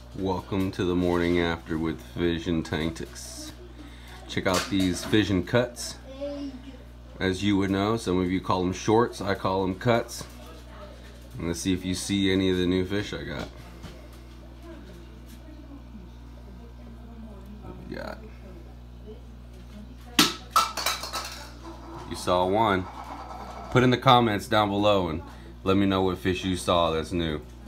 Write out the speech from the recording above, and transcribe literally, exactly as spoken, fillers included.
Welcome to the morning after with FiSHioN CuTz. Check out these FiSHioN CuTz. As you would know, some of you call them shorts, I call them cuts. And let's see if you see any of the new fish I got. What we got? You saw one. Put in the comments down below and let me know what fish you saw that's new.